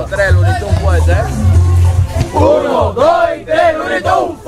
2, 3, Looney Tunes fuerte. 1, 2 y 3, Looney Tunes.